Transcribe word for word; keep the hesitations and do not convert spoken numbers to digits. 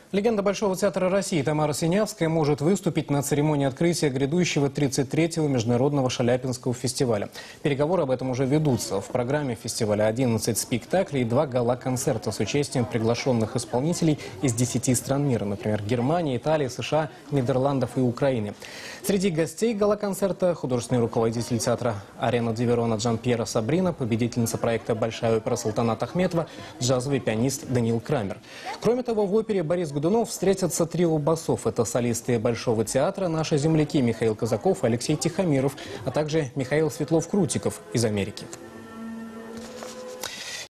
Легенда Большого театра России Тамара Синявская может выступить на церемонии открытия грядущего тридцать третьего международного шаляпинского фестиваля. Переговоры об этом уже ведутся. В программе фестиваля одиннадцать спектаклей и два гала-концерта с участием приглашенных исполнителей из десяти стран мира, например, Германии, Италии, США, Нидерландов и Украины. Среди гостей гала-концерта художественный руководитель театра Арена ди Верона Джан-Пьера Сабрина, победительница проекта «Большая опера» Салтанат Ахметова, джазовый пианист Даниил Крамер. Кроме того, в опере «Борис Годунов» встретятся трио басов. Это солисты Большого театра, наши земляки Михаил Казаков и Алексей Тихомиров, а также Михаил Светлов-Крутиков из Америки.